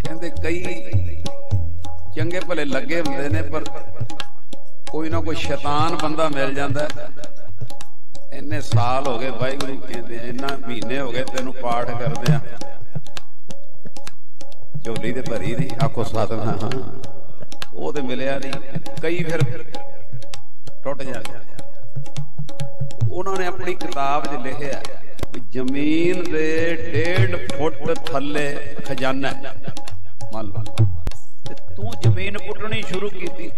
कहते कई चंगे भले लगे होंदे ने पर कोई ना कोई शैतान बंदा मिल जाता है। इन्ने साल हो गए वाहिगुरू कहते इन्ना महीने हो गए तेनू पाठ करदे झोली ते भरी नहीं आखो सतनाम वो तो मिलया नहीं। कई फिर टुट जाते। उन्होंने अपनी किताब च लिखिया जमीन दे 1.5 फुट थले खजाना मान लो तू जमीन पुटनी शुरू की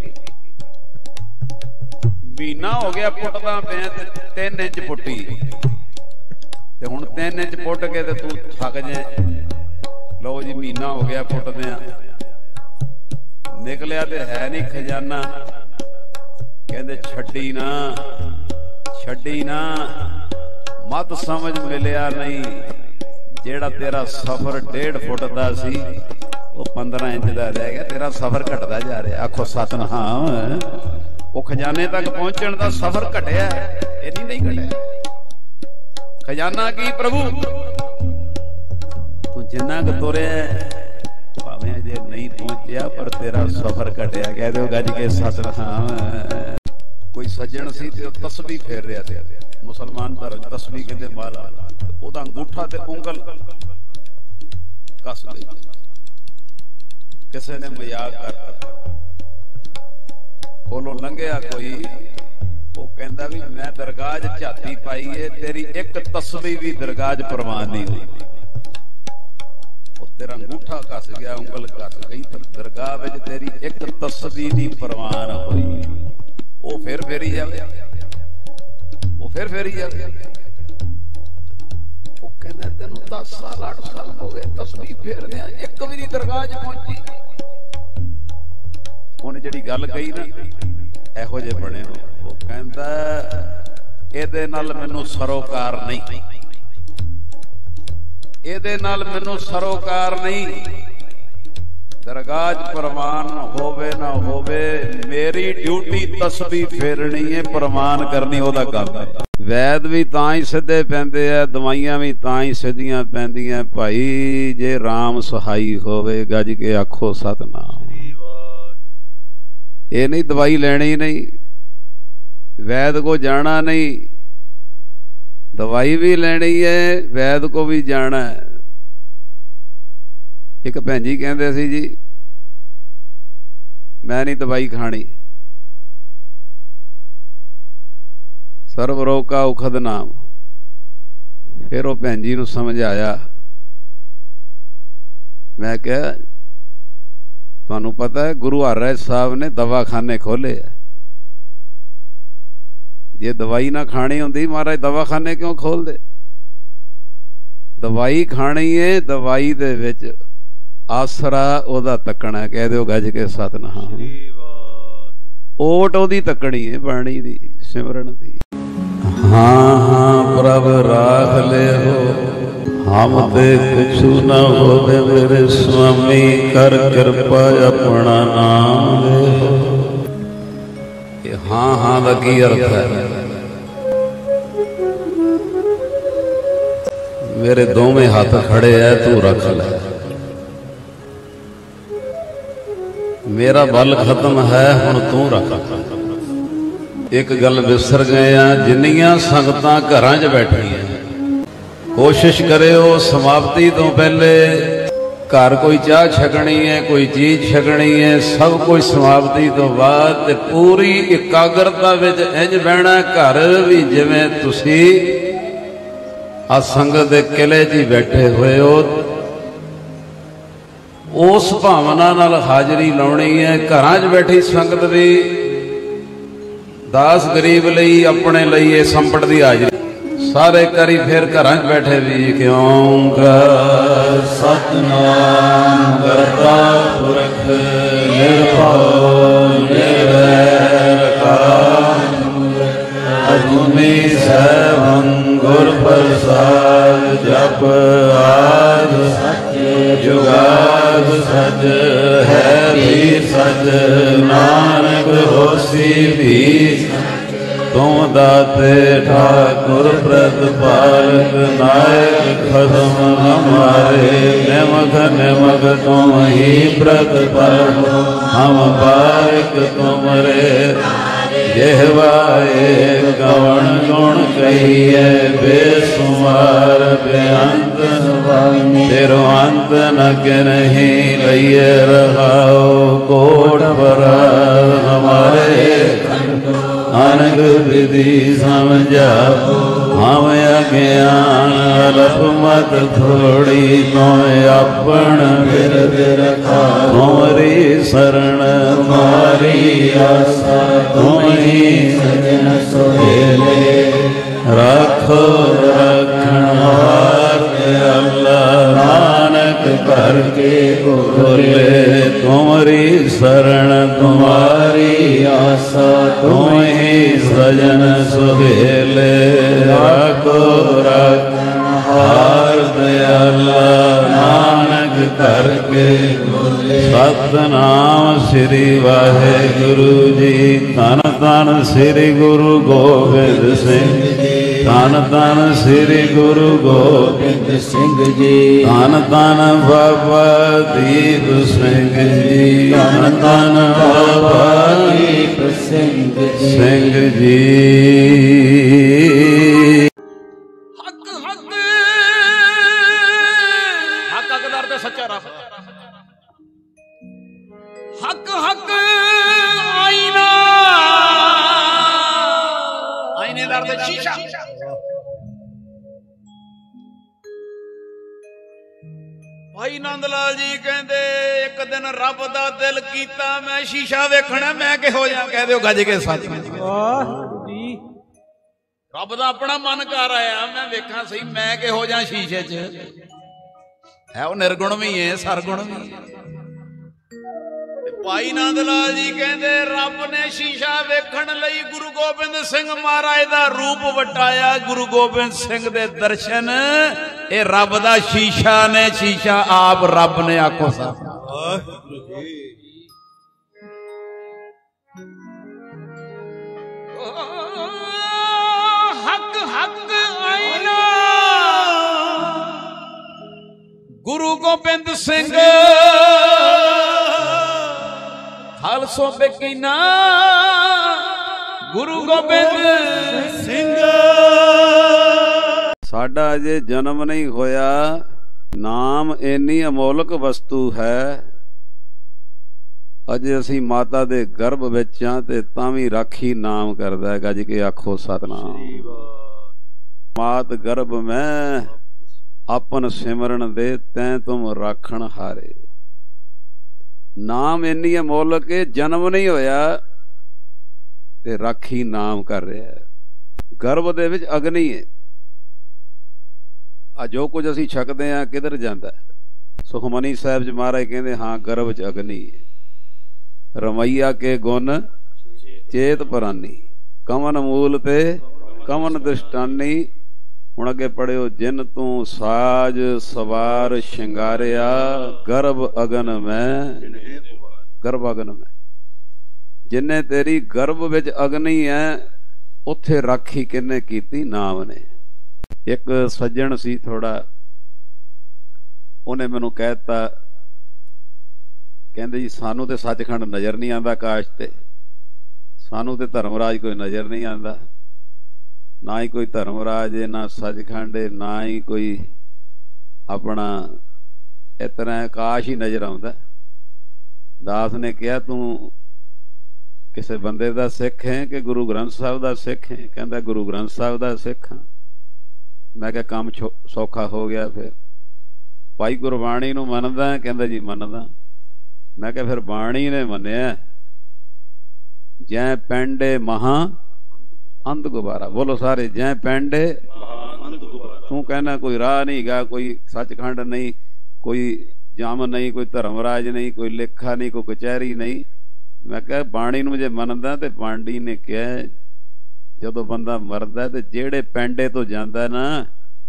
महीना हो गया पुटदा पे 3 इंच पुटी ते हुण 3 इंच पुट के ते तू थक जाए। लो जी महीना हो गया पुटदे निकलिया ते है नहीं खजाना। कहंदे छड्डी ना मत समझ मिलिया नहीं जेड़ा तेरा सफर 1.5 फुट दा सी वो 15 इंच दा रह गया। तेरा सफर घटदा जा रहा। आखो सतनाम वो खजाने तक पहुंचण दा सफर घटिया इन्नी नहीं घटिया। खजाना की प्रभु तू जिन्ना क तुरिया भावें अजे नहीं पहुंचिया पर तेरा सफर घटिया। कह दो गज के सतनाम। कोई सज्जन सी ते तस्बीह फेर रहा थे मुसलमान धर्म तस्बीह कहते माला ओदा अंगूठा ते उंगल कस गई। किसी ने मजाक करता कोलों लंघिया कोई वो कहंदा भी मैं दरगाह झाती पाई है तेरी एक तस्बीह भी दरगाह प्रवान नहीं हुई। तेरा अंगूठा कस गया उंगल कस गई पर दरगाह में तेरी एक तस्बीह नहीं प्रवान हुई। वो फिर फेरी जावे वो फिर फेरी जावे। वो कहना तेन 10 साल 8 साल हो गए तस्बीह फेरदे एक भी नहीं दरगाह च पहुंची। उन्हें जिहड़ी गल कही ना इहो जे बने वो कहंदा इहदे नाल मैनूं सरोकार नहीं इहदे नाल मैनूं सरोकार नहीं। दरगाह प्रमाण होवे ना होवे मेरी ड्यूटी तस्बीह फेरनी है प्रमाण करनी ओदा काम है। वैद भी तां ही सीधे पैंदे आ दवाइयां भी तां ही सीधियां पैंदियां भाई जे राम सहाई होवे गज के आखो सतनाम। ये नहीं दवाई लेनी नहीं वैद को जाना नहीं दवाई भी लेनी है वैद को भी जाना है। एक भैन जी कहते सी जी मैं नहीं दवाई खानी सर्व रोग का उखद नाम। फिर वो भैन जी नूं समझ आया। मैं क्या तुहानूं पता है गुरु हरराज साहब ने दवाखाने खोले है। जे दवाई ना खानी होंदी महाराज दवाखाने क्यों खोल दे। दवाई खानी है दवाई दे विच आसरा ओदा तकना। कह दो गज के सतनाम। ओट ओदी तकनी है बाणी दी सिमरन दी। हाँ हाँ प्रभ राख ले हो हम ते कुछ न हो दे मेरे स्वामी कर कृपा अपना नाम ले हो। हाँ हाँ का की अर्थ है। मेरे दोवें हाथ खड़े है तू रख ले। मेरा बल खत्म है हुण तू रख। एक गल विसर गए जिन्नियां संगतां घरां च बैठियां कोशिश करो समाप्ति तो पहले घर कोई चाह छकनी है कोई चीज छकनी है सब कुछ समाप्ति तो बाद पूरी एकाग्रता विच इंज बहना घर भी जिवें तुसी आ संगत दे किले च बैठे हुए हो उस भावना नाल हाजरी लाउणी है। घरां च बैठी संगत भी दास गरीब लई अपने लई ये संपट दी हाजरी सारे करी फिर घरां च बैठे भी क्यों कर सतनाम करता पुरख निर्भय निर्वैर अजुनी सैभं गुर प्रसाद जप आद जुगाद सच है भी सच नानक होसी भी तुम दाते ठाकुर प्रतिपालक नायक खसम हमारे। निमख निमख तुम ही प्रतिपालक हम बारिक तुमरे। जेहवाए कवण गुण कहिए बेसुमार बेअंत तेरो अंत न नहीं लइए रहाओ कोट परार हमारे। अनग विधि समझा हम अज्ञान अल्प मत थोड़ी तुम अपन तुम्हारी शरण तुम्हारी आशा तुम ही सजन सोहेले। रखो रखण हार अल्लाह नानक करके बोले। तुम्हारी शरण तुम्हारी आशा तुम ही सजन सुहेले। रखो रखण हार अल्लाह नानक करके बोले। सतनाम श्री वाहेगुरु जी। धन धन श्री गुरु गोबिंद सिंह जी। धन धन श्री गुरु गोबिंद सिंह जी। धन धन बाबा दीप सिंह जी। धन धन बाबा दीप सिंह जी। हक हक हक हकदार ते सच्चा रब। हक हक आईना आईनेदार ते शीशा। भाई नंद लाल जी कहते एक दिन रब दा दिल कीता मैं शीशा वेखना मैं किहो जा कह दो गज के सच। रब दा अपना मन कर आया मैं वेखा सही मैं किहो जा शीशे च है। वो निर्गुण भी है सरगुण भी है। भाई नंद लाल जी कहते रब ने शीशा वेखण लई गुरु गोबिंद सिंह महाराज दा रूप वटाया। गुरु गोबिंद सिंह दे दर्शन ए रब दा शीशा ने शीशा आप रब ने आखो सा। हक हक आईना गुरु गोबिंद सिंह खालसो बेकीना गुरु गोबिंद सिंह। साडा अजे जन्म नहीं होया। नाम इन्नी अमोलक वस्तु है। अजे असी माता दे गर्भ विच हां ते तां भी राखी नाम करदा है। गज के आखो सतनाम। मात गर्भ में अपन सिमरन दे तैं तुम राखण हारे। नाम इन्नी अमोलक है। जन्म नहीं होया ते राखी नाम कर रहा है। गर्भ दे विच अग्नि है। आ जो कुछ असी छकते हैं किधर जाता है। सुखमनी साहब च महाराज कहते हाँ गर्भ च अग्नि है। रमैया के गुण चेत परानी कमन मूल ते कमन दृष्टानी। हुण अगे पढ़ियो जिन तू साज सवार शिंगारिया गर्भ अगन में। गर्भ अगन में जिन्ने तेरी गर्भ विच अग्नि है उत्थे राखी किन्ने कीती नाम ने। एक सज्जन सी थोड़ा उन्हें मैनू कहता कहंदे जी सानू ते सचखंड नजर नहीं आंदा काश ते सानू ते धर्मराज कोई नजर नहीं आंदा। ना ही कोई धर्मराज है ना सचखंड है ना ही कोई अपना इतना काश ही नजर आंदा। दास ने कहा तू किसी बंदे दा सिख है कि गुरु ग्रंथ साहब दा सिख है। कहंदा गुरु ग्रंथ साहब दा सिख हाँ। मैं क्या काम सौखा हो गया। फिर भाई गुरबाणी नूं मनदा कहंदा जी मनदा। मैं क्या फिर बाणी ने मन्निया जै पेंडे महा अंध गुबारा। बोलो सारे जै पेंडे तू कहना कोई राह नहीं गा कोई सचखंड नहीं कोई जम नहीं कोई धर्मराज नहीं कोई लेखा नहीं कोई कचहरी नहीं। मैं क्या बाणी नूं जे मनदा ते पांडी ने कहा जदों बंदा मरदा ते जेड़े पेंडे तो जांदा ना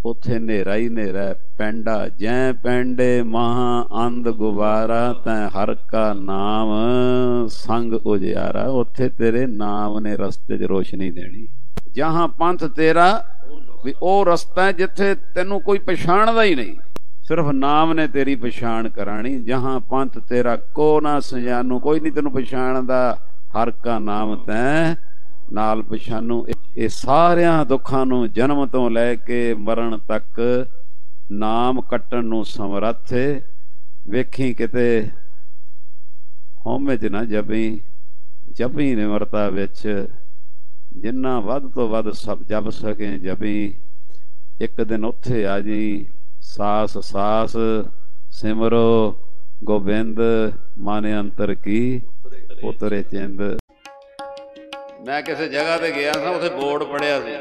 ਉੱਥੇ ਹਨੇਰਾ ਹੀ ਹਨੇਰਾ, ਪੈਂਡਾ ਜੈ ਪੈਂਡੇ ਮਹਾ ਅੰਧ ਗੁਬਾਰਾ, ਤੈਂ ਹਰ ਕਾ ਨਾਮ ਸੰਗ ਉਜਿਆਰਾ। ਉੱਥੇ ਤੇਰੇ ਨਾਮ ਨੇ ਰਸਤੇ 'ਚ ਰੋਸ਼ਨੀ ਦੇਣੀ। ਜਹਾਂ ਪੰਥ ਤੇਰਾ, ਵੀ ਉਹ ਰਸਤਾ ਜਿੱਥੇ ਤੈਨੂੰ ਕੋਈ ਪਛਾਣਦਾ ਹੀ ਨਹੀਂ, ਸਿਰਫ ਨਾਮ ਨੇ ਤੇਰੀ ਪਛਾਣ ਕਰਾਣੀ। ਜਹਾਂ ਪੰਥ ਤੇਰਾ ਕੋ ਨਾ ਸਜਾਨੂ, ਕੋਈ ਨਹੀਂ ਤੈਨੂੰ ਪਛਾਣਦਾ, ਹਰ ਕਾ ਨਾਮ ਤੈਂ ਨਾਲ ਪਛਾਨੂ। ਇਹ ਸਾਰਿਆਂ ਦੁੱਖਾਂ ਨੂੰ ਜਨਮ ਤੋਂ ਲੈ ਕੇ ਮਰਨ ਤੱਕ ਨਾਮ ਕੱਟਣ ਨੂੰ ਸਮਰੱਥ ਏ। ਵੇਖੀ ਕਿਤੇ ਹਉਮੈ 'ਚ ਨਾ ਜਪੀ, ਜਪੀ ਨਿਮਰਤਾ ਵਿੱਚ, ਜਿੰਨਾ ਵੱਧ ਤੋਂ ਵੱਧ ਸਭ ਜਪ ਸਕੇ ਜਪੀ। ਇੱਕ ਦਿਨ ਉੱਥੇ ਆ ਜੀ, ਸਾਸ ਸਾਸ ਸਿਮਰੋ ਗੋਬਿੰਦ, ਮਨ ਅੰਤਰ ਕੀ ਉਤਰੇ ਚਿੰਦ। ਮੈਂ ਕਿਸੇ ਜਗ੍ਹਾ ਤੇ ਗਿਆ ਸਾਂ, ਉੱਥੇ ਬੋਰਡ ਪੜਿਆ ਸੀ,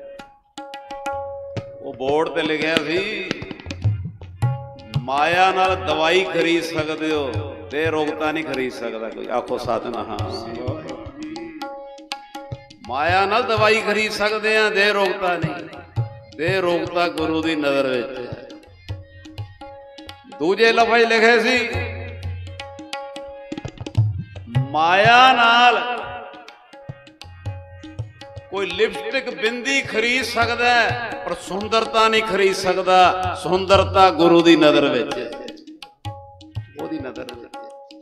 ਉਹ ਬੋਰਡ ਤੇ ਲਿਖਿਆ ਸੀ, ਮਾਇਆ ਨਾਲ ਦਵਾਈ ਖਰੀਦ ਸਕਦੇ ਹੋ, ਤੇ ਰੋਗਤਾ ਨਹੀਂ ਖਰੀਦ ਸਕਦਾ ਕੋਈ। ਆਖੋ ਸਤਿਨਾਮ। ਮਾਇਆ ਨਾਲ ਦਵਾਈ ਖਰੀਦ ਸਕਦੇ ਆ, ਦੇ ਰੋਗਤਾ ਨਹੀਂ। ਦੇ ਰੋਗਤਾ ਗੁਰੂ ਦੀ ਨਜ਼ਰ ਵਿੱਚ ਹੈ। ਦੂਜੇ ਲਫ਼ਜ਼ ਲਿਖੇ ਸੀ, ਮਾਇਆ ਨਾਲ ਕੋਈ ਲਿਪਸਟਿਕ ਬਿੰਦੀ ਖਰੀਦ ਸਕਦਾ, ਪਰ ਸੁੰਦਰਤਾ ਨਹੀਂ ਖਰੀਦ ਸਕਦਾ। ਸੁੰਦਰਤਾ ਗੁਰੂ ਦੀ ਨਜ਼ਰ ਵਿੱਚ, ਉਹਦੀ ਨਜ਼ਰ ਵਿੱਚ।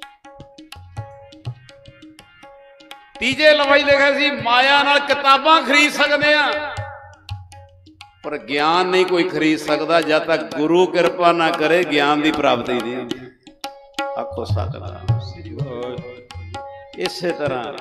ਤੀਜੇ ਲਫ਼ਜ਼ ਲਿਖਿਆ ਸੀ, ਮਾਇਆ ਨਾਲ ਕਿਤਾਬਾਂ ਖਰੀਦ ਸਕਦੇ ਆ, ਪਰ ਗਿਆਨ ਨਹੀਂ ਕੋਈ ਖਰੀਦ ਸਕਦਾ। ਜਦ ਤੱਕ ਗੁਰੂ ਕਿਰਪਾ ਨਾ ਕਰੇ, ਗਿਆਨ ਦੀ ਪ੍ਰਾਪਤੀ ਨਹੀਂ ਹੁੰਦੀ। ਆਖੋ ਸਤਿਨਾਮ। ਇਸੇ ਤਰ੍ਹਾਂ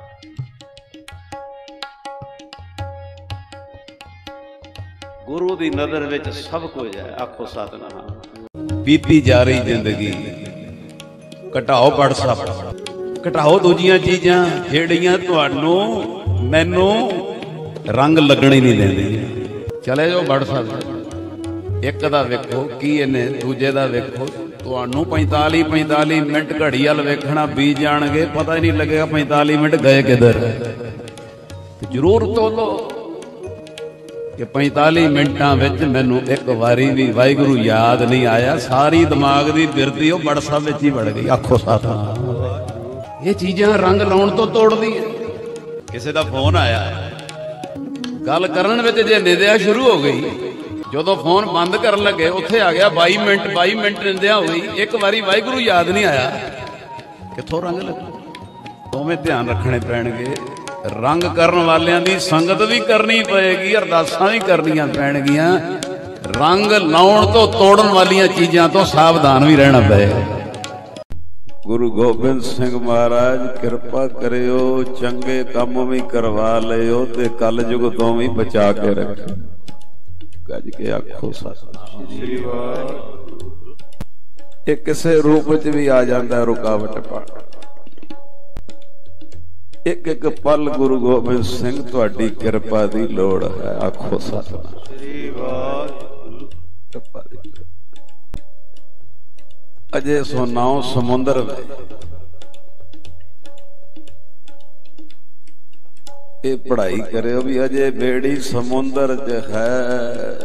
ਗੁਰੂ ਦੀ ਨਜ਼ਰ ਵਿੱਚ ਸਭ ਕੁਝ ਹੈ। ਆਖੋ ਸਤਿਨਾਮ। ਬੀਤੀ ਜਾ ਰਹੀ ਜ਼ਿੰਦਗੀ, ਘਟਾਓ WhatsApp, ਘਟਾਓ ਦੂਜੀਆਂ ਚੀਜ਼ਾਂ ਜਿਹੜੀਆਂ ਤੁਹਾਨੂੰ ਮੈਨੂੰ ਰੰਗ ਲੱਗਣ ਹੀ ਨਹੀਂ ਦਿੰਦੀਆਂ। ਚਲੇ ਜਾਓ WhatsApp, ਇੱਕ ਦਾ ਵੇਖੋ ਕੀ ਇਹਨੇ, ਦੂਜੇ ਦਾ ਵੇਖੋ। ਤੁਹਾਨੂੰ 45 ਮਿੰਟ ਘੜੀ ਵੱਲ ਵੇਖਣਾ ਬੀਤ ਜਾਣਗੇ, ਪਤਾ ਹੀ ਨਹੀਂ ਲੱਗੇਗਾ 45 ਮਿੰਟ ਗਏ ਕਿੱਧਰ। ਜ਼ਰੂਰ ਤੋਲੋ ਕਿ 45 ਮਿੰਟਾਂ ਵਿੱਚ ਮੈਨੂੰ ਇੱਕ ਵਾਰੀ ਵੀ ਵਾਹਿਗੁਰੂ ਯਾਦ ਨਹੀਂ ਆਇਆ। ਸਾਰੀ ਦਿਮਾਗ ਦੀ ਬਿਰਤੀ ਉਹ WhatsApp ਵਿੱਚ ਹੀ ਵੜ ਗਈ। ਆਖੋ ਸਤਿਨਾਮ। ਇਹ ਚੀਜ਼ਾਂ ਰੰਗ ਲਾਉਣ ਤੋਂ ਤੋੜਦੀਆਂ। ਕਿਸੇ ਦਾ ਫੋਨ ਆਇਆ, ਗੱਲ ਕਰਨ ਵਿੱਚ ਜੇ ਨਿੰਦਿਆ ਸ਼ੁਰੂ ਹੋ ਗਈ, ਜਦੋਂ ਫੋਨ ਬੰਦ ਕਰਨ ਲੱਗੇ ਉੱਥੇ ਆ ਗਿਆ 22 ਮਿੰਟ ਨਿੰਦਿਆ ਹੋ ਗਈ। ਇੱਕ ਵਾਰੀ ਵਾਹਿਗੁਰੂ ਯਾਦ ਨਹੀਂ ਆਇਆ, ਕਿੱਥੋਂ ਰੰਗ ਲੱਗੂ। ਦੋਵੇਂ ਧਿਆਨ ਰੱਖਣੇ ਪੈਣਗੇ। ਰੰਗ ਕਰਨ ਵਾਲਿਆਂ ਦੀ ਸੰਗਤ ਵੀ ਕਰਨੀ ਪਏਗੀ, ਅਰਦਾਸਾਂ ਵੀ ਕਰਨੀਆਂ ਪੈਣਗੀਆਂ। ਰੰਗ ਲਾਉਣ ਤੋਂ ਤੋੜਨ ਵਾਲੀਆਂ ਚੀਜ਼ਾਂ ਤੋਂ ਸਾਵਧਾਨ ਵੀ ਰਹਿਣਾ ਪਏਗਾ। ਗੁਰੂ ਗੋਬਿੰਦ ਸਿੰਘ ਮਹਾਰਾਜ ਕਿਰਪਾ ਕਰਿਓ, ਚੰਗੇ ਕੰਮ ਵੀ ਕਰਵਾ ਲਿਓ ਤੇ ਕਲ ਯੁਗ ਤੋਂ ਵੀ ਬਚਾ ਕੇ ਰੱਖਿਓ। ਗੱਜ ਕੇ ਆਖੋ ਸਤਿ ਸ੍ਰੀ ਅਕਾਲ। ਇਹ ਕਿਸੇ ਰੂਪ ਚ ਵੀ ਆ ਜਾਂਦਾ ਰੁਕਾਵਟ ਪਾ। ਇੱਕ ਇੱਕ ਪਲ ਗੁਰੂ ਗੋਬਿੰਦ ਸਿੰਘ ਤੁਹਾਡੀ ਕਿਰਪਾ ਦੀ ਲੋੜ ਹੈ। ਆਖੋ ਸਤਿ ਸ੍ਰੀ ਅਕਾਲ। ਅਜੇ ਸੁਨਾਓ ਸਮੁੰਦਰ ਵਿੱਚ ਇਹ ਪੜ੍ਹਾਈ ਕਰਿਓ ਵੀ ਅਜੇ ਬੇੜੀ ਸਮੁੰਦਰ ਚ ਹੈ।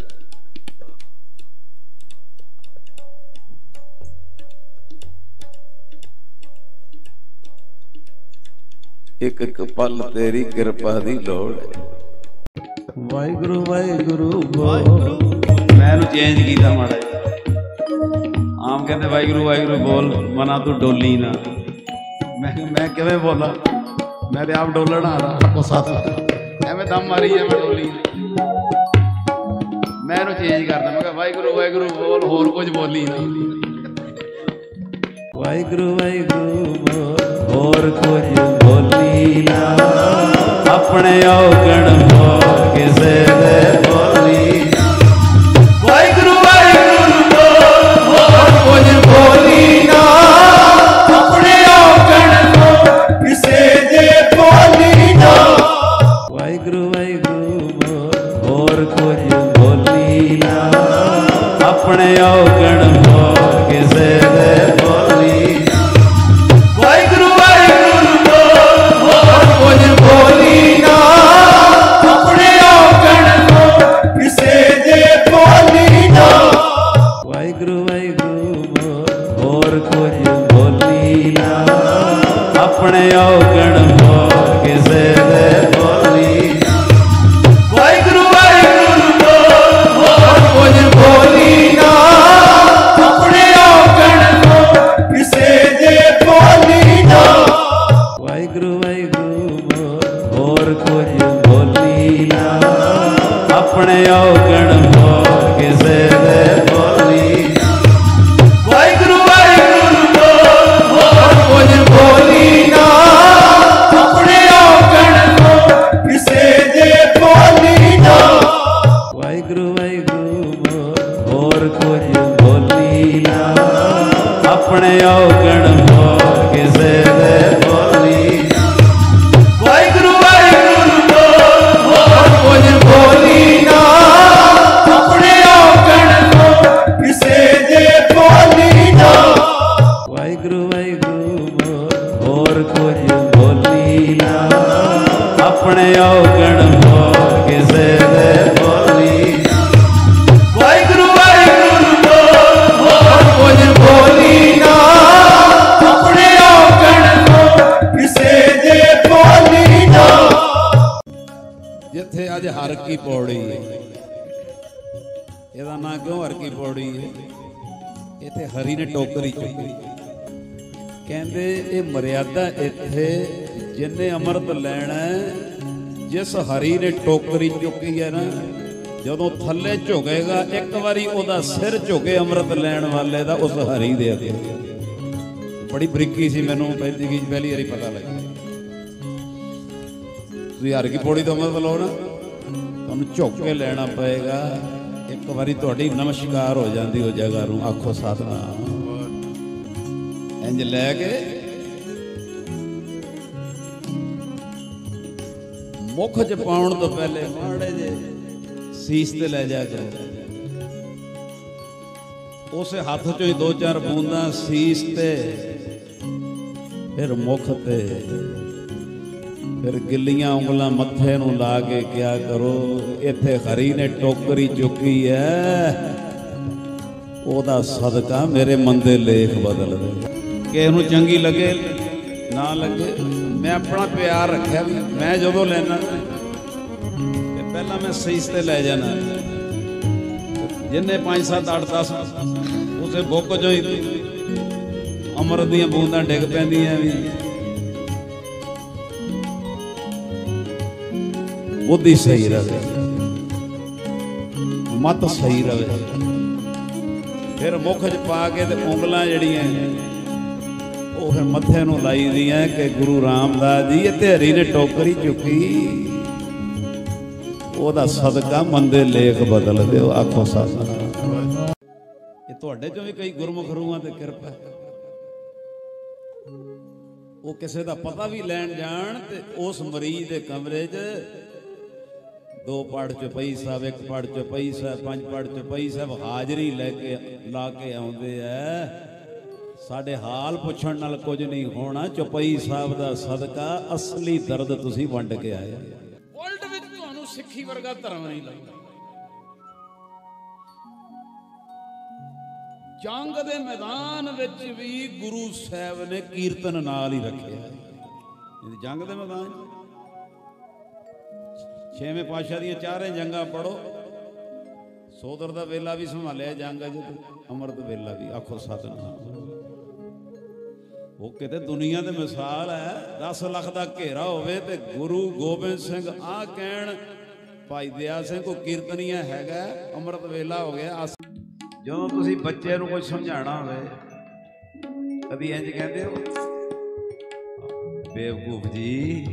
ਇੱਕ ਇੱਕ ਪਲ ਤੇਰੀ ਕਿਰਪਾ ਦੀ ਲੋੜ ਹੈ। ਵਾਹਿਗੁਰੂ ਵਾਹਿਗੁਰੂ ਵਾਹਿਗੁਰੂ। ਮੈਂ ਇਹਨੂੰ ਚੇਂਜ ਕੀਤਾ ਮਾੜਾ। ਆਮ ਕਹਿੰਦੇ ਵਾਹਿਗੁਰੂ ਵਾਹਿਗੁਰੂ ਬੋਲ, ਮਨਾ ਤੂੰ ਡੋਲੀ ਨਾ। ਮੈਂ ਕਿਵੇਂ ਬੋਲਾਂ, ਮੈਂ ਤੇ ਆਪ ਡੋਲਣ ਆ ਰਹਾ। ਐਵੇਂ ਦਮ ਮਾਰੀ ਐ, ਮੈਂ ਡੋਲੀ। ਮੈਂ ਇਹਨੂੰ ਚੇਂਜ ਕਰਦਾ, ਮੈਂ ਕਿਹਾ ਵਾਹਿਗੁਰੂ ਵਾਹਿਗੁਰੂ ਬੋਲ, ਹੋਰ ਕੁਝ ਬੋਲੀ ਨਾ। ਵਾਹਿਗੁਰੂ ਵਾਹਿਗੁਰੂ ਬੋਲ, ਹੋਰ ਕੁਝ ਬੋਲੀ ਨਾ। ਆਪਣੇ ਔਗਣ ਬੋਲ, ਕਿਸੇ ਦੇ ਬੋਲੀ ਨਾ। ਵਾਹਿਗੁਰੂ ਵਾਹਿਗੁਰੂ ਬੋਲ, ਹੋਰ ਕੁਝ ਬੋਲੀ ਨਾ। ਆਪਣੇ ਔਗਣ ਬੋਲ, ਕਿਸੇ ਦੇ ਬੋਲੀ ਨਾ। ਵਾਹਿਗੁਰੂ ਵਾਹਿਗੁਰੂ ਬੋਲ, ਹੋਰ ਕੁਝ ਬੋਲੀ ਨਾ। ਆਪਣੇ ਔਗਣ ਬੋਲ, ਕਿਸੇ ਦੇ ਬੋਲੀ ਨਾ। ਵਾਹਿਗੁਰੂ ਵਾਹਿਗੁਰੂ ਬੋਲ, ਹੋਰ ਕੁਝ ਬੋਲੀ ਨਾ। ਆਪਣੇ ਔਗਣ ਬੋਲ, होर कुछ बोली ना, अपने औगण हो किसे दे बोली ना। वाहिगुरु वाहिगुरु बोल होर कुछ बोली ना, अपने औगण हो किसे दे बोली ना। वाहिगुरु वाहिगुरु बोल होर कुछ बोली ना, अपने औगण हो किसे दे बोली ना। वाहिगुरु वाहिगुरु बोल होर कुछ बोली ना, अपने औगण हो किसे दे बोली ना। वाहिगुरु वाहिगुरु बोल होर कुछ बोली ना, अपने औगण हो किसे दे बोली ना। वाहिगुरु वाहिगुरु बोल होर कुछ बोली ना, अपने औगण हो किसे दे बोली ना। वाहिगुरु वाहिगुरु बोल होर कुछ बोली ना, अपने औगण हो किसे दे बोली ना। वाहिगुरु वाहिगुरु बोल होर कुछ बोली ना, अपने औगण हो किसे दे बोली ना। जिथे अज हर की पौड़ी है, ਇਹਦਾ ਨਾਂ क्यों हर की पौड़ी है? इत्थे हरी ने टोकरी चुकी, कहते ये मर्यादा इत्थे जिन्ने अमृत लैना जिस हरी ने टोकरी चुकी है ना, जदों थल्ले झुकेगा एक बारी ओदा सिर झुके अमृत लैण वाले दा उस हरी दे अगे। बड़ी बरीकी सी, मैनूं पहली वारी पता लगा। तुसीं हर की पौड़ी तो अमृत लो ना, तुहानूं झुक के लैना पएगा। एक बारी तुहाडी नमस्कार हो जाती उस जगह नूं, आखो सतनाम। इंज लैके मुख च पाउण तो पहले माड़े जे सीस ते लै जा करो, उस हाथ चों ही 2-4 बूंदा सीस ते, फिर मुख ते, फिर गिलियां उंगलां मत्थे नूं ला के क्या करो, इत्थे हरी ने टोकरी चुकी है, ओदा सदका मेरे मंदे लेख बदल दे। किसे नूं चंगी लगे ना लगे, मैं अपना प्यार रखा भी, मैं जदों लैना पहला मैं सीस ते लै जाना, जिन्हें 5 7 8 10 उसे बुक चो ही अमृत दियां बूंदां डिग पैंदियां भी। बुद्धि सही रहे, मत सही रहे, फिर मुख च पा के ते उंगलां जड़ियां वो फिर मत्थे नूं लाई दियां कि गुरु रामदास जी इत्थे हरी ने टोकरी चुकी, ओदा सदका मंदे लेख बदल दिओ। आखो सतनाम। ये तुहाडे चों भी कई गुरमुख रूहां ते किरपा है, वो किसी का पता भी लैन जान ते उस मरीज के कमरे च 2 पढ़ चौपाई साहब, 1 पढ़ चौपाई साहब, 5 पढ़ चौपाई साहब हाजरी लैके ला के आउंदे है। साडे हाल पुछण नाल कुछ नहीं होना, चौपाई साहब दा सदका असली दर्द तुसीं वंड के आए। वर्ल्ड विच तुहानूं सिੱਖੀ वर्गा धर्म नहीं लगदा। जंग दे मैदान विच भी गुरु साहब ने कीर्तन नाल ही रखे। जंग दे मैदान 6वें पातशाह दी 4 जंगा पढ़ो, सोदर दा वेला भी संभालिया जंग अमृत वेला भी। आखो सतनाम। वो किते दुनिया दे मिसाल है, 10 लाख का घेरा होवे ते गुरु गोबिंद सिंह आ कहण भाई दया सिंह को कीर्तनीय हैगा अमृत वेला हो गया। जो तुसी बच्चे नूं कुछ समझाना होवे कभी इंज कहते हो, बेवकूफ जी,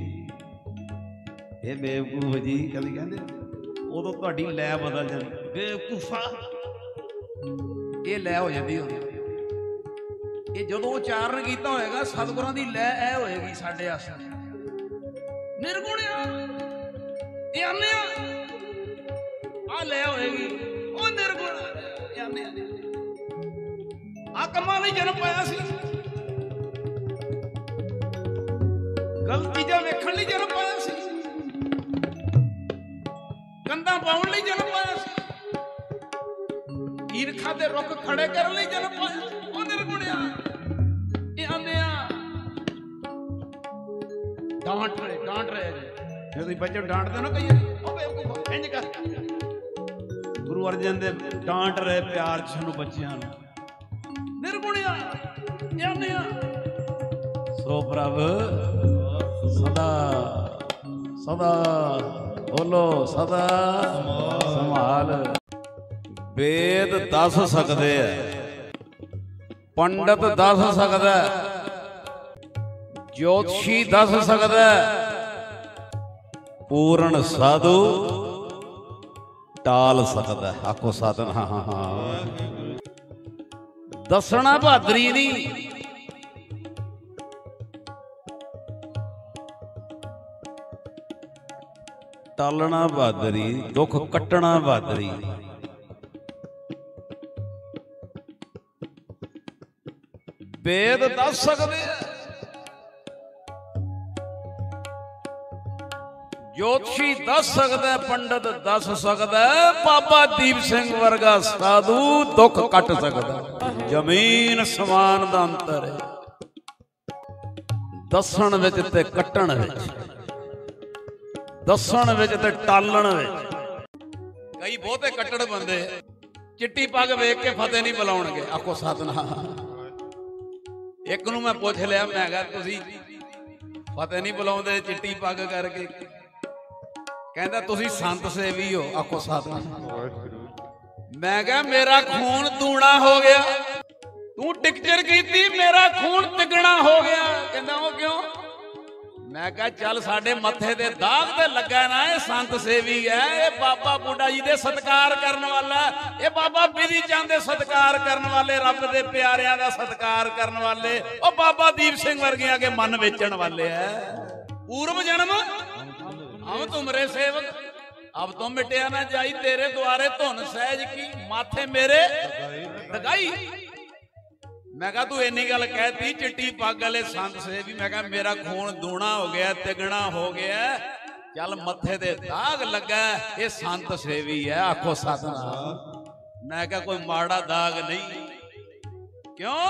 ये बेवकूफ जी कभी कहते, उदों तुहाडी लै बदल जाती। बेवकूफा ये लै हो जाती होगी। ये जो उचारण किया होएगा सतगुरां दी लै ऐ होएगी साडे आस्ते। निर्गुणिया ये आने आ लै होएगी, ओ निर्गुण आने आ कमां लई जन्म पाया सी, गलत चीज़ां वेखण लई जन्म पाया सी, कंधां पाउण लई जन्म पाया सी, ईरखा दे रुख खड़े करन लई जन्म पाया। ओ निर्गुणिया डांट रहे जी जो तुम बच्चे डांटते हो ना कई बार इंज कर गुरु अर्जन देव डांट रहे प्यार सानू बच्चों निर्गुणिया सो प्रभ सदा सदा बोलो सदा संभाल वेद दस सकते हैं पंडित दस सकता ज्योतिषी दस सकता पूर्ण साधु टाल सकता है आखो साधन हाँ हाँ हाँ दसना बहादरी नहीं टालना बहादरी दुख कटना बहादरी वेद दस सकते ज्योतिषी दस सकता पंडित दस सकता बाबा दीप सिंह वर्गा साधु दुख कट सकता जमीन समान दा अंतर है दसन विच ते कट्टण विच दसन विच ते टालण विच कई बहुते कट्टड़ बंदे चिट्टी पग वेख के फतेह नहीं बुलाउणगे आखो सतनाम एक नूं मैं पुछ लिया मैं कहा तुसीं फतेह नहीं बुलाउंदे चिट्टी पग करके कहंदा तुसीं संत सेवी हो आखो सतनाम मैं कहा मेरा खून दूना हो गया तू टिकचर कीती मेरा खून तिगना हो गया कहंदा वो क्यों मैं कहा चल साडे मत्थे दे दाग ते लगा ना ये संत सेवी है ये बाबा बूढ़ा जी दे सत्कार करने वाला ये बाबा बिधि चंद दे सत्कार करने वाले रब दे प्यारियां दा सत्कार करने वाले और बाबा दीप सिंह वर्गियां के मन बेचण वाले है पूर्व जन्म हम तुमरे सेवक अब तो मिटिया ना जाई तेरे द्वारे धुन सहज की माथे मेरे दगाई मैं कहा तू इन्नी गल कहती चिट्टी पग वाले संत से भी मैं कहा मेरा खून दूना हो गया तिगना हो गया चल मत्थे दे दाग लगा ये संत सेवी है आखो सतनाम मैं कहा कोई माड़ा दाग नहीं क्यों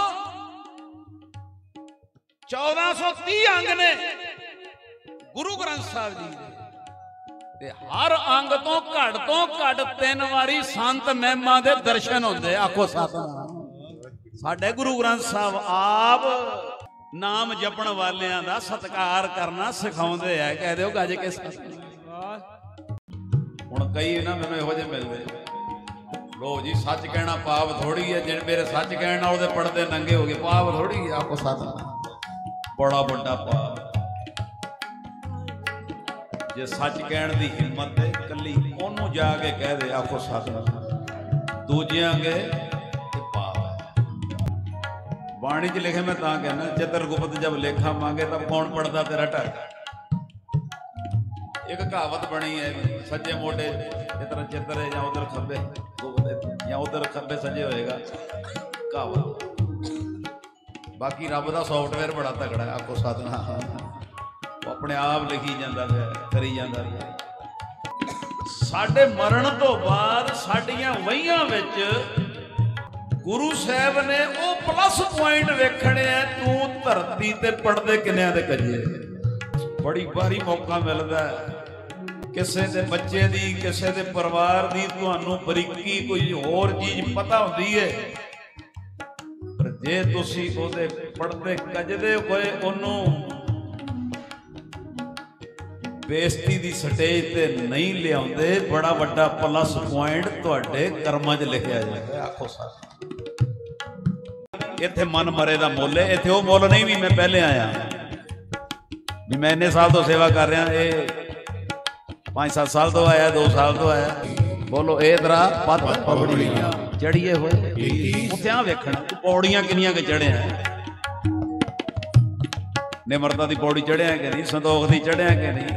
1430 अंग ने गुरु ग्रंथ साहब जी ते हर अंग तो घट 3 वारी संत महिमा दे दर्शन होंदे आखो सतनाम साडे गुरु ग्रंथ साहब आप नाम जपण वालियां दा सत्कार करना सिखाउंदे है कह दिओ गज के हुण कई ना मैनूं इहो जिहे मिलदे लो जी सच कहना पाप थोड़ी है जिन मेरे सच कहना ओहदे पड़दे नंगे हो गए पाप थोड़ी है आखो सतनाम बड़ा बड़ा पाप जे सच कहण दी हिम्मत है कल्ली ओनू जाके कह दे आखो सतनाम दूजियां के बाणी च लिखे मैं तां कहना चित्रगुप्त जब लेखा मांगे तब कौन पढ़ता तेरा ढक एक कहावत बनी है सज्जे मोटे इधर चित्र है या उधर खब्बे या उधर खब्बे सज्जे होएगा कहावत बाकी रब दा सॉफ्टवेयर बड़ा तगड़ा है आपको सतनाम वो अपने आप लिखी जाता है करी जाता है साडे मरण तो बाद साडियां वहीयां विच गुरु साहब ने वो प्लस पॉइंट वेखने तू धरती ते पढ़दे किन्नियां दे कजे बड़ी बारी मौका मिलता है किसी दे बच्चे दी किसी दे परिवार दी तुहानू बरीकी कोई होर चीज पता होंदी है पर जे तुसी ओदे पढ़दे कजदे होए ओनू बेइज्जती दी स्टेज ते नहीं लियाउंदे बड़ा वड्डा प्लस पॉइंट तुहाडे कर्मां च लिखिया जाए आखो साथ इत्थे मन मरे दा मुल है इत्थे वो मुल नहीं भी मैं पहले आया भी मैं इन्ने साल तो सेवा कर रहा ये 5-7 साल तो आया 2 साल तो आया बोलो ए दरा पत पौड़ियां चढ़िए हुए उत्थे आ वेखना पौड़ियां किनियां के चढ़े हैं निमरता दी पौड़ी चढ़िया कि नहीं संदोख दी चढ़िया कि नहीं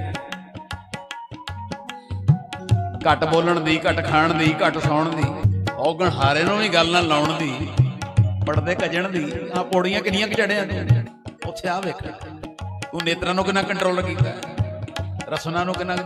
घट बोलन दी घट खाण दी घट सौण दी औगण हारे नूं भी गल ना लाउण दी पढ़दे कजण दी आ पौड़ियां किनियां कि चढ़िया तू उत्थे आ वेख तू नेत्रां नूं किन्ना कंट्रोल कीता रसना नूं किन्ना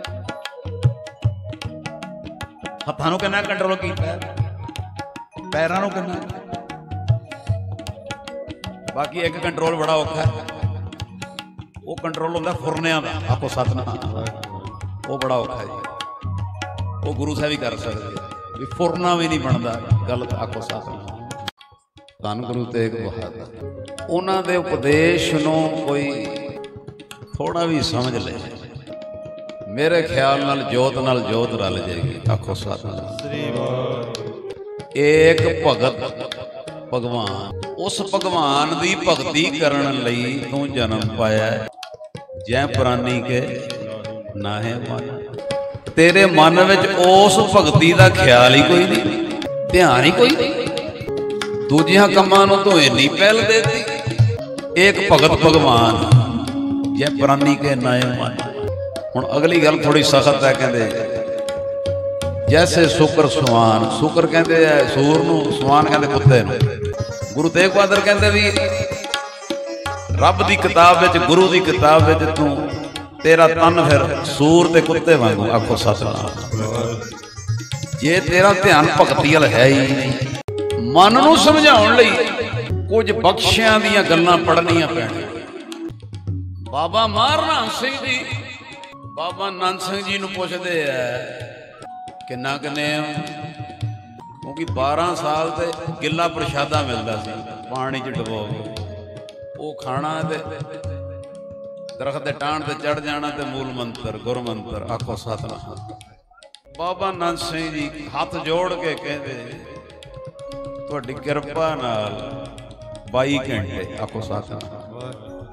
हत्थां नूं किन्ना कंट्रोल कीता पैरां नूं किन्ना बाकी एक कंट्रोल बड़ा औखा है वो कंट्रोल होता फुरनिया का। आपको सतनाम, वो बड़ा औखा जी, वो गुरु साहब ही कर सकते भी, फुरना भी नहीं बनता गलत। आखो सतनाम। धन गुरु तेग बहादुर, उन्हां दे उपदेश नूं कोई थोड़ा भी समझ ले, मेरे ख्याल नाल जोत रल जाएगी। आखो सतनाम। एक भगत भगवान, उस भगवान की भगती करन लई तू जन्म पाया, जै प्राणी के नाहे मन। तेरे मन विच उस भगती का ख्याल ही कोई नहीं, ध्यान ही कोई नहीं, दूजिया कामां नूं तूं इन्नी पहल देती। एक भगत भगवान जै प्राणी के नाहे मन। हुण अगली गल थोड़ी सख्त है, कहते जैसे शुकर समान, शुकर कहते हैं सूर नूं, समान कहते कुत्ते नूं। गुरु तेग बहादुर कहते भी रब की किताब विच, गुरु की किताब विच तू तेरा तन फिर सूर ते कुत्ते वांगू। आखो सतनाम। जे तेरा ध्यान भगती वाल है ही नहीं, मन नूं समझाउण लई कुछ बख्शियां दीयां गल्लां पढ़नियां पैणीਆਂ। बाबा महाराम सिंह जी, बाबा नंद सिंह जी नूं पुछदे है किन्ना कने, क्योंकि 12 साल ते गिला प्रशादा मिलता सी पानी च डबो के, वो खाना ते दरख्त के टाण ते चढ़ जाना ते मूल मंत्र गुर मंत्र। आखो सतनाम। बाबा नंद सिंह जी हाथ जोड़ के कहते तुहाडी किरपा नाल 22 घंटे। आखो सतनाम।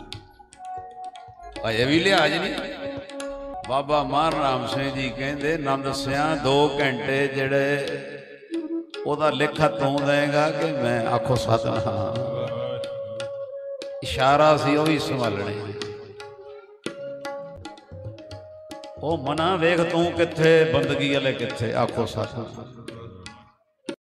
अजे भी लिहाज नहीं। बाबा महाराम सिंह जी कहते नंद सिया 2 घंटे जेड़े ओदा लेखा तू देगा कि मैं। आखो सतनाम। इशारा सी वही संभालने। ओ मना वेख तू किथे, बंदगी वाले किथे। आखो सतनाम।